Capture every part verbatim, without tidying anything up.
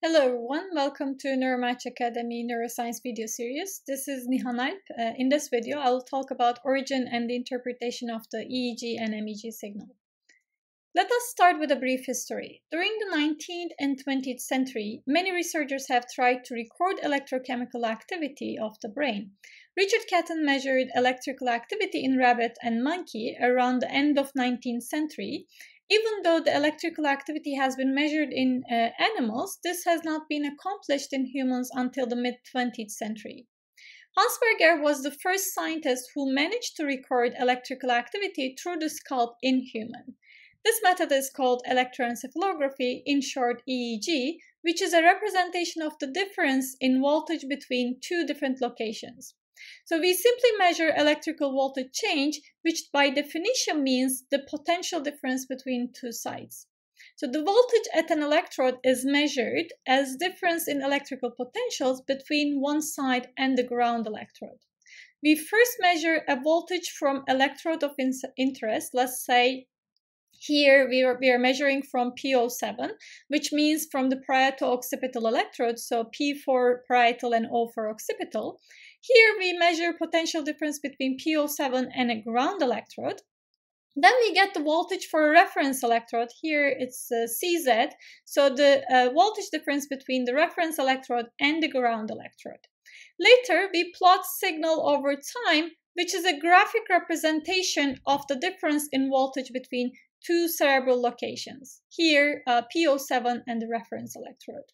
Hello everyone, welcome to Neuromatch Academy Neuroscience video series. This is Nihan Alp. Uh, in this video, I will talk about origin and the interpretation of the E E G and M E G signal. Let us start with a brief history. During the nineteenth and twentieth century, many researchers have tried to record electrochemical activity of the brain. Richard Caton measured electrical activity in rabbit and monkey around the end of nineteenth century. Even though the electrical activity has been measured in uh, animals, this has not been accomplished in humans until the mid twentieth century. Hans Berger was the first scientist who managed to record electrical activity through the scalp in human. This method is called electroencephalography, in short E E G, which is a representation of the difference in voltage between two different locations. So we simply measure electrical voltage change, which by definition means the potential difference between two sides. So the voltage at an electrode is measured as difference in electrical potentials between one side and the ground electrode. We first measure a voltage from electrode of interest. Let's say here we are, we are measuring from P zero seven, which means from the parieto-occipital electrode, so P for parietal and O for occipital. Here we measure potential difference between P zero seven and a ground electrode. Then we get the voltage for a reference electrode. Here it's uh, C Z, so the uh, voltage difference between the reference electrode and the ground electrode. Later we plot signal over time, which is a graphic representation of the difference in voltage between two cerebral locations. Here uh, P zero seven and the reference electrode.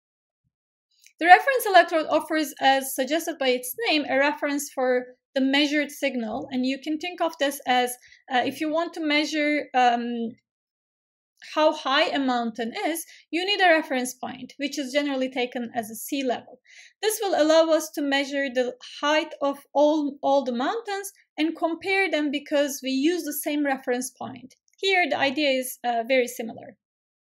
The reference electrode offers, as suggested by its name, a reference for the measured signal, and you can think of this as uh, if you want to measure um, how high a mountain is, you need a reference point, which is generally taken as a sea level. This will allow us to measure the height of all, all the mountains and compare them because we use the same reference point. Here the idea is uh, very similar.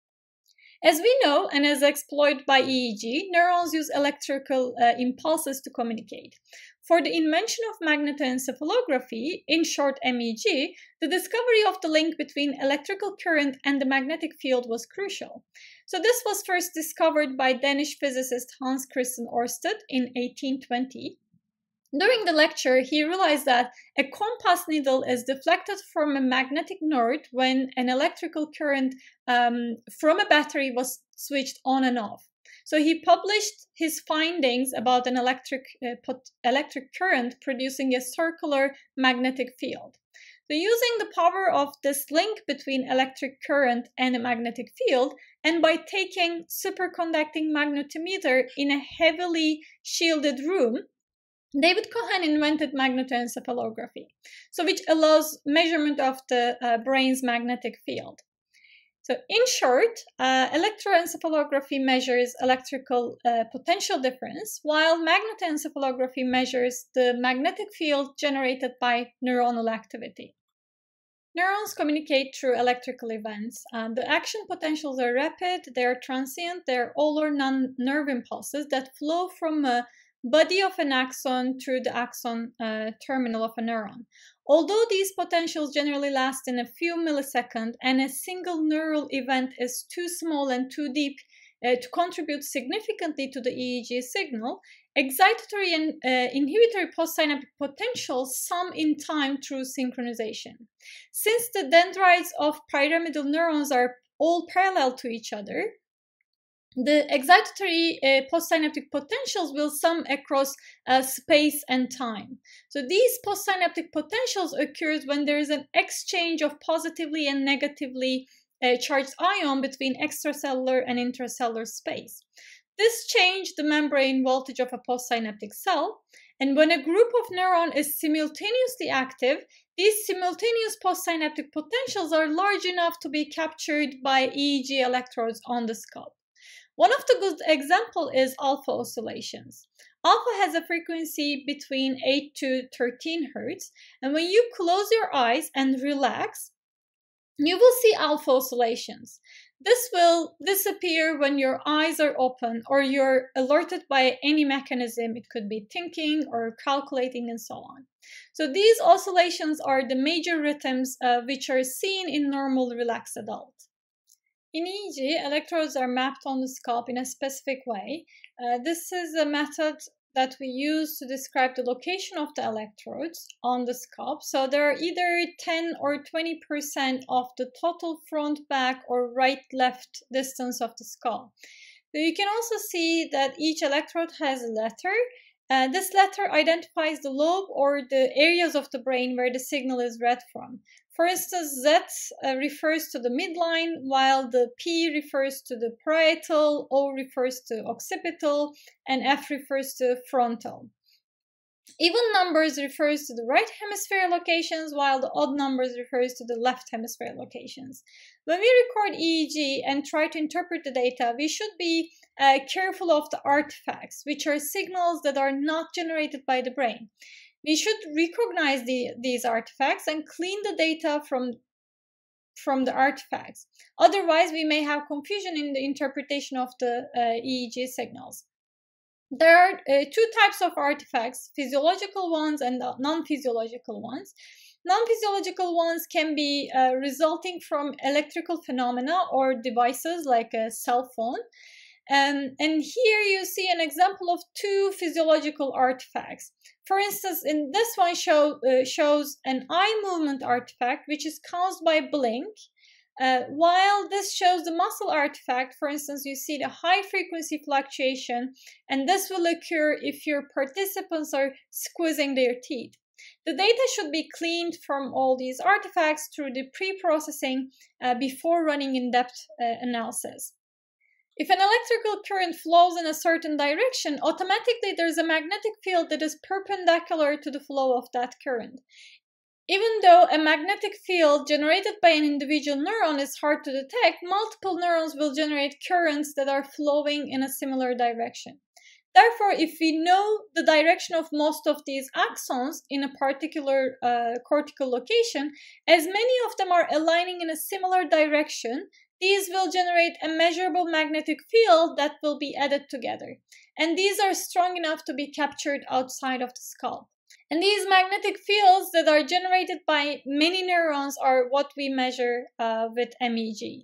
As we know, and as exploited by E E G, neurons use electrical uh, impulses to communicate. For the invention of magnetoencephalography, in short M E G, the discovery of the link between electrical current and the magnetic field was crucial. So this was first discovered by Danish physicist Hans Christian Ørsted in eighteen twenty. During the lecture, he realized that a compass needle is deflected from a magnetic north when an electrical current um, from a battery was switched on and off. So he published his findings about an electric, uh, electric current producing a circular magnetic field. So using the power of this link between electric current and a magnetic field, and by taking superconducting magnetometer in a heavily shielded room, David Cohen invented magnetoencephalography, so which allows measurement of the uh, brain's magnetic field. So in short, uh, electroencephalography measures electrical uh, potential difference, while magnetoencephalography measures the magnetic field generated by neuronal activity. Neurons communicate through electrical events. Uh, the action potentials are rapid, they are transient, they are all or none nerve impulses that flow from a body of an axon through the axon uh, terminal of a neuron. Although these potentials generally last in a few milliseconds and a single neural event is too small and too deep uh, to contribute significantly to the E E G signal, excitatory and uh, inhibitory postsynaptic potentials sum in time through synchronization. Since the dendrites of pyramidal neurons are all parallel to each other, the excitatory uh, postsynaptic potentials will sum across uh, space and time. So these postsynaptic potentials occurs when there is an exchange of positively and negatively uh, charged ion between extracellular and intracellular space. This changes the membrane voltage of a postsynaptic cell, and when a group of neurons is simultaneously active, these simultaneous postsynaptic potentials are large enough to be captured by E E G electrodes on the scalp. One of the good examples is alpha oscillations. Alpha has a frequency between eight to thirteen hertz, and when you close your eyes and relax, you will see alpha oscillations. This will disappear when your eyes are open or you're alerted by any mechanism. It could be thinking or calculating and so on. So these oscillations are the major rhythms uh, which are seen in normal relaxed adults. In E E G, electrodes are mapped on the scalp in a specific way. Uh, this is a method that we use to describe the location of the electrodes on the scalp. So there are either ten or twenty percent of the total front, back, or right-left distance of the skull. So you can also see that each electrode has a letter. Uh, this letter identifies the lobe or the areas of the brain where the signal is read from. For instance, Z uh, refers to the midline, while the P refers to the parietal, O refers to occipital, and F refers to frontal. Even numbers refers to the right hemisphere locations, while the odd numbers refers to the left hemisphere locations. When we record E E G and try to interpret the data, we should be uh, careful of the artifacts, which are signals that are not generated by the brain. We should recognize the, these artifacts and clean the data from, from the artifacts. Otherwise, we may have confusion in the interpretation of the uh, E E G signals. There are uh, two types of artifacts, physiological ones and non-physiological ones. Non-physiological ones can be uh, resulting from electrical phenomena or devices like a cell phone. Um, and here you see an example of two physiological artifacts. For instance, in this one show, uh, shows an eye movement artifact, which is caused by blink. Uh, while this shows the muscle artifact, for instance, you see the high frequency fluctuation, and this will occur if your participants are squeezing their teeth. The data should be cleaned from all these artifacts through the pre-processing uh, before running in-depth uh, analysis. If an electrical current flows in a certain direction, automatically there's a magnetic field that is perpendicular to the flow of that current. Even though a magnetic field generated by an individual neuron is hard to detect, multiple neurons will generate currents that are flowing in a similar direction. Therefore, if we know the direction of most of these axons in a particular uh, cortical location, as many of them are aligning in a similar direction, these will generate a measurable magnetic field that will be added together. And these are strong enough to be captured outside of the skull. And these magnetic fields that are generated by many neurons are what we measure uh, with M E G.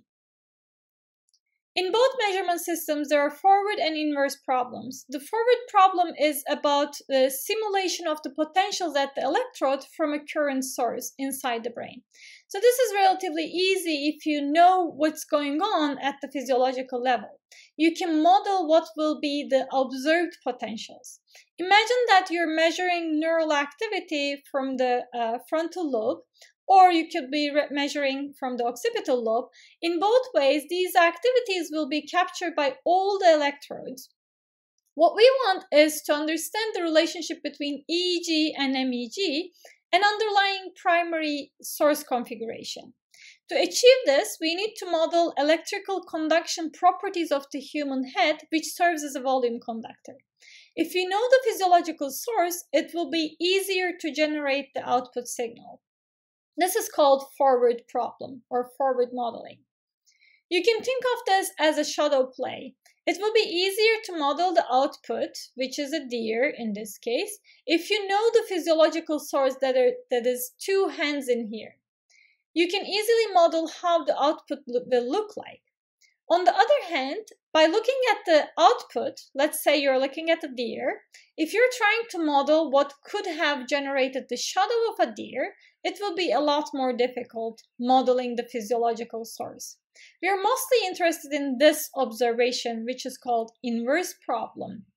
In both measurement systems, there are forward and inverse problems. The forward problem is about the simulation of the potentials at the electrode from a current source inside the brain. So this is relatively easy if you know what's going on at the physiological level. You can model what will be the observed potentials. Imagine that you're measuring neural activity from the uh, frontal lobe, or you could be measuring from the occipital lobe. In both ways, these activities will be captured by all the electrodes. What we want is to understand the relationship between E E G and M E G and underlying primary source configuration. To achieve this, we need to model electrical conduction properties of the human head, which serves as a volume conductor. If we know the physiological source, it will be easier to generate the output signal. This is called forward problem or forward modeling. You can think of this as a shadow play. It will be easier to model the output, which is a deer in this case, if you know the physiological source that, are, that is two hands in here. You can easily model how the output will look like. On the other hand, by looking at the output, let's say you're looking at a deer, if you're trying to model what could have generated the shadow of a deer, it will be a lot more difficult modeling the physiological source. We are mostly interested in this observation, which is called inverse problem.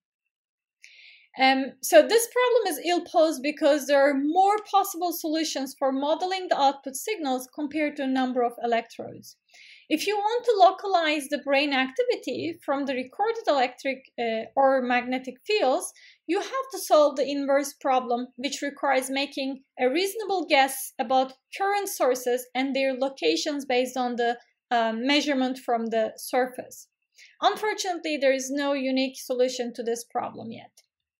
Um, so this problem is ill-posed because there are more possible solutions for modeling the output signals compared to a number of electrodes. If you want to localize the brain activity from the recorded electric uh, or magnetic fields, you have to solve the inverse problem, which requires making a reasonable guess about current sources and their locations based on the uh, measurement from the surface. Unfortunately, there is no unique solution to this problem yet.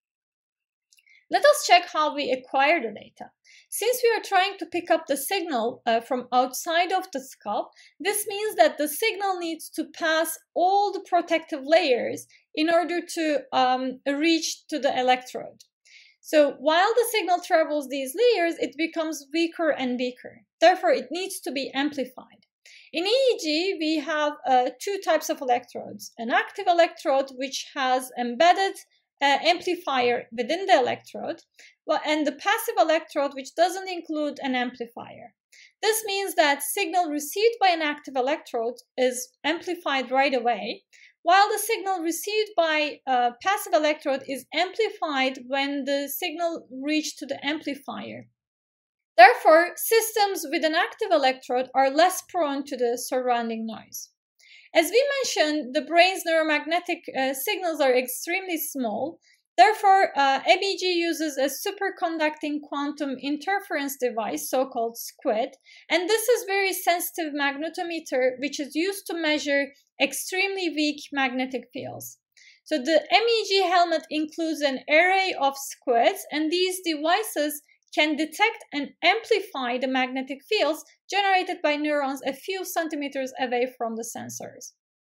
Let us check how we acquire the data. Since we are trying to pick up the signal uh, from outside of the scalp, this means that the signal needs to pass all the protective layers in order to um, reach to the electrode. So while the signal travels these layers, it becomes weaker and weaker. Therefore, it needs to be amplified. In E E G, we have uh, two types of electrodes. An active electrode, which has embedded uh, amplifier within the electrode, well, and the passive electrode, which doesn't include an amplifier. This means that signal received by an active electrode is amplified right away, while the signal received by a passive electrode is amplified when the signal reaches to the amplifier. Therefore, systems with an active electrode are less prone to the surrounding noise. As we mentioned, the brain's neuromagnetic uh, signals are extremely small. Therefore, uh, M E G uses a superconducting quantum interference device, so-called SQUID, and this is very sensitive magnetometer which is used to measure extremely weak magnetic fields. So the M E G helmet includes an array of SQUIDs, and these devices can detect and amplify the magnetic fields generated by neurons a few centimeters away from the sensors.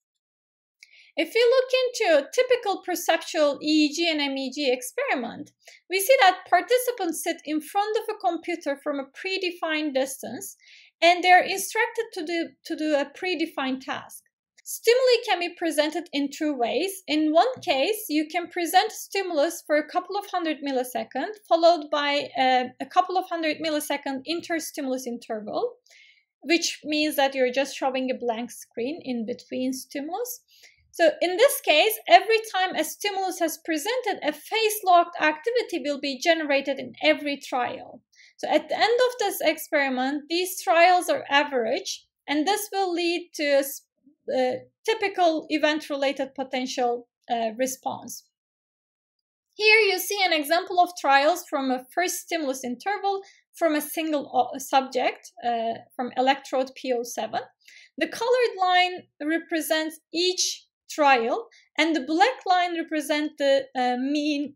If we look into a typical perceptual E E G and M E G experiment, we see that participants sit in front of a computer from a predefined distance, and they're instructed to do, to do a predefined task. Stimuli can be presented in two ways. In one case, you can present stimulus for a couple of hundred milliseconds, followed by a, a couple of hundred millisecond interstimulus interval, which means that you're just showing a blank screen in between stimulus. So in this case, every time a stimulus has presented, a phase-locked activity will be generated in every trial. So at the end of this experiment, these trials are average, and this will lead to a Uh, typical event-related potential uh, response. Here you see an example of trials from a first stimulus interval from a single subject uh, from electrode P O seven. The colored line represents each trial, and the black line represents the uh, mean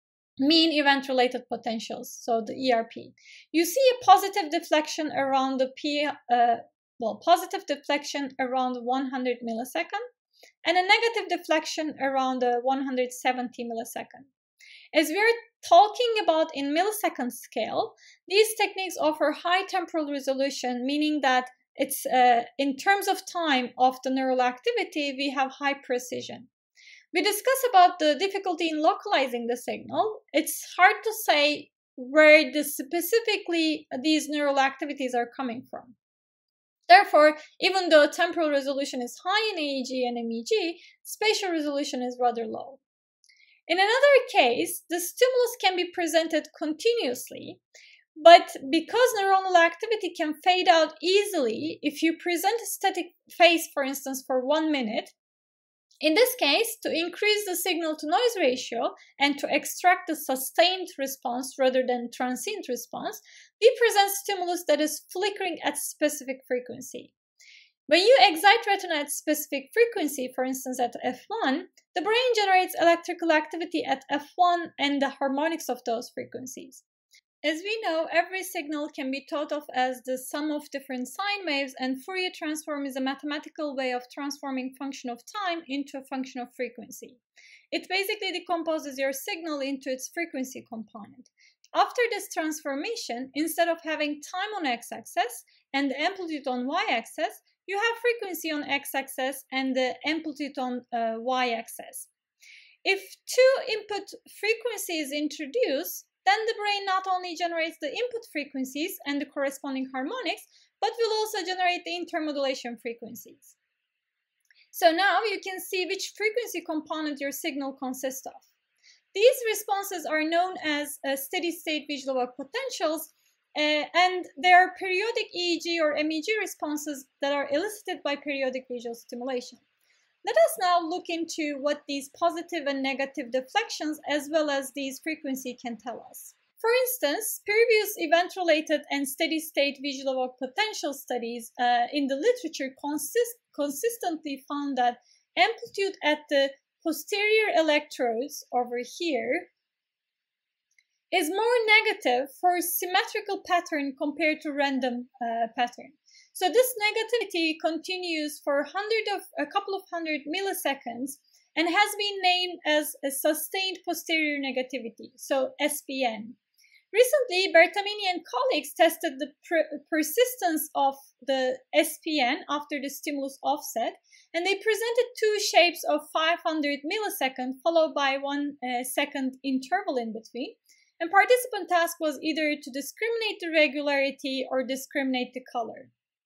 mean event-related potentials, so the E R P. You see a positive deflection around the P uh, Well, positive deflection around one hundred milliseconds and a negative deflection around one hundred seventy milliseconds. As we're talking about in millisecond scale, these techniques offer high temporal resolution, meaning that it's uh, in terms of time of the neural activity, we have high precision. We discuss about the difficulty in localizing the signal. It's hard to say where the specifically these neural activities are coming from. Therefore, even though temporal resolution is high in E E G and M E G, spatial resolution is rather low. In another case, the stimulus can be presented continuously, but because neuronal activity can fade out easily if you present a static phase, for instance, for one minute, in this case, to increase the signal-to-noise ratio and to extract the sustained response rather than transient response, we present stimulus that is flickering at specific frequency. When you excite retina at specific frequency, for instance at F one, the brain generates electrical activity at F one and the harmonics of those frequencies. As we know, every signal can be thought of as the sum of different sine waves, and Fourier Transform is a mathematical way of transforming function of time into a function of frequency. It basically decomposes your signal into its frequency component. After this transformation, instead of having time on x-axis and the amplitude on y-axis, you have frequency on x-axis and the amplitude on uh, y-axis. If two input frequencies introduced, then the brain not only generates the input frequencies and the corresponding harmonics, but will also generate the intermodulation frequencies. So now you can see which frequency component your signal consists of. These responses are known as uh, steady-state visual evoked potentials, uh, and they are periodic E E G or M E G responses that are elicited by periodic visual stimulation. Let us now look into what these positive and negative deflections as well as these frequency can tell us. For instance, previous event-related and steady-state visual evoked potential studies uh, in the literature consist consistently found that amplitude at the posterior electrodes over here is more negative for symmetrical pattern compared to random uh, pattern. So this negativity continues for a, hundred of, a couple of hundred milliseconds and has been named as a sustained posterior negativity, so S P N. Recently, Bertamini and colleagues tested the per persistence of the S P N after the stimulus offset, and they presented two shapes of five hundred milliseconds followed by one uh, second interval in between. And participant task was either to discriminate the regularity or discriminate the color.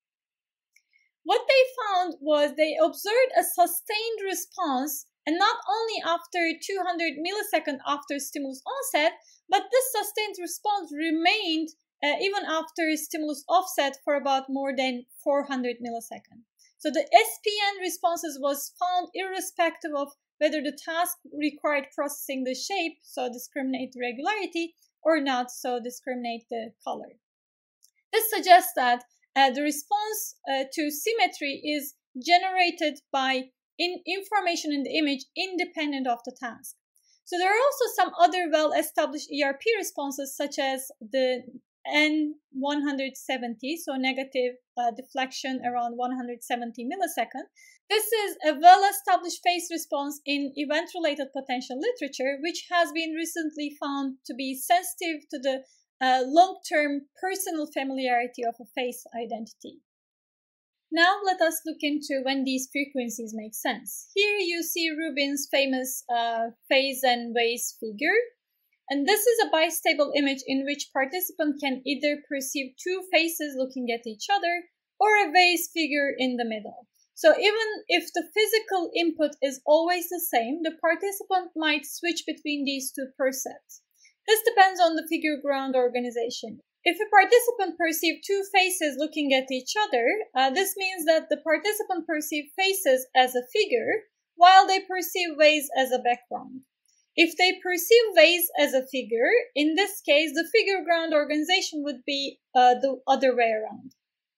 What they found was they observed a sustained response, and not only after two hundred milliseconds after stimulus onset, but this sustained response remained uh, even after stimulus offset for about more than four hundred milliseconds. So the S P N responses was found irrespective of whether the task required processing the shape, so discriminate the regularity, or not, so discriminate the color. This suggests that uh, the response uh, to symmetry is generated by in information in the image independent of the task. So there are also some other well-established E R P responses, such as the N one seventy, so negative uh, deflection around one hundred seventy milliseconds. This is a well-established phase response in event-related potential literature, which has been recently found to be sensitive to the uh, long-term personal familiarity of a face identity. Now let us look into when these frequencies make sense. Here you see Rubin's famous uh, phase and phase figure. And this is a bistable image in which participant can either perceive two faces looking at each other or a phase figure in the middle. So even if the physical input is always the same, the participant might switch between these two percepts. This depends on the figure ground organization. If a participant perceives two faces looking at each other, uh, this means that the participant perceives faces as a figure, while they perceive phase as a background. If they perceive phase as a figure, in this case, the figure ground organization would be uh, the other way around.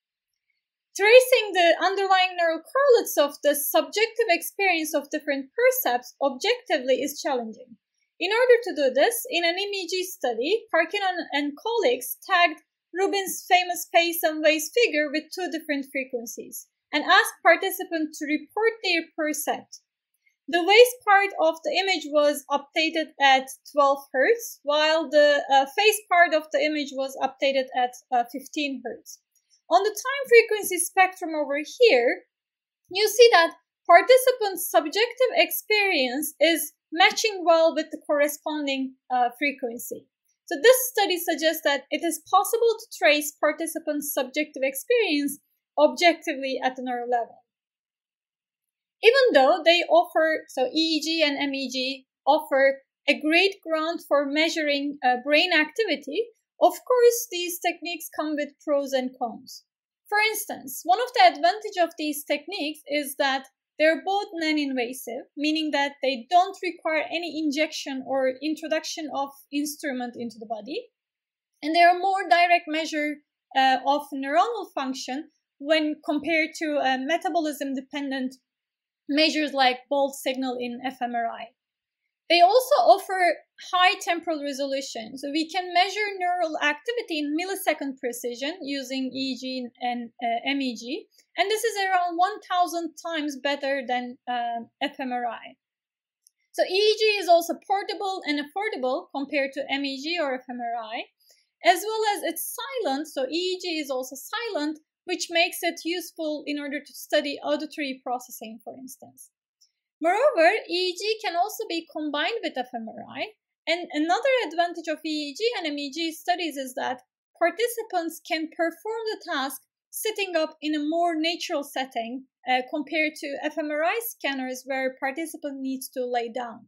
Tracing the underlying neural correlates of the subjective experience of different percepts objectively is challenging. In order to do this, in an E M G study, Parkin and colleagues tagged Rubin's famous phase and phase figure with two different frequencies and asked participants to report their percept. The phase part of the image was updated at twelve hertz, while the uh, phase part of the image was updated at uh, fifteen hertz. On the time frequency spectrum over here, you see that participants' subjective experience is matching well with the corresponding uh, frequency. So this study suggests that it is possible to trace participants' subjective experience objectively at the neural level. Even though they offer, so E E G and M E G offer a great ground for measuring uh, brain activity, of course, these techniques come with pros and cons. For instance, one of the advantages of these techniques is that they're both non-invasive, meaning that they don't require any injection or introduction of instrument into the body. And they are more direct measure uh, of neuronal function when compared to uh, metabolism-dependent measures like Bolt signal in fMRI. They also offer high temporal resolution, so we can measure neural activity in millisecond precision using E E G and uh, M E G, and this is around one thousand times better than uh, fMRI. So E E G is also portable and affordable compared to M E G or fMRI, as well as it's silent, so E E G is also silent, which makes it useful in order to study auditory processing, for instance. Moreover, E E G can also be combined with fMRI, and another advantage of E E G and M E G studies is that participants can perform the task sitting up in a more natural setting uh, compared to fMRI scanners where participant needs to lay down.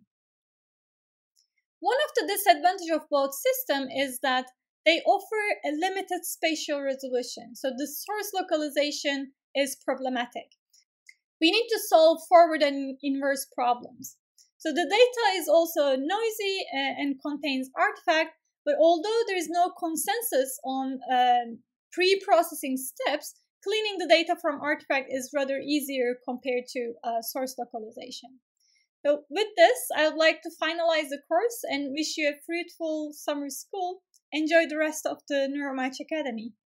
One of the disadvantages of both systems is that they offer a limited spatial resolution, so the source localization is problematic. We need to solve forward and inverse problems. So the data is also noisy uh, and contains artifacts, but although there is no consensus on uh, pre-processing steps, cleaning the data from artifact is rather easier compared to uh, source localization. So with this, I would like to finalize the course and wish you a fruitful summer school. Enjoy the rest of the Neuromatch Academy.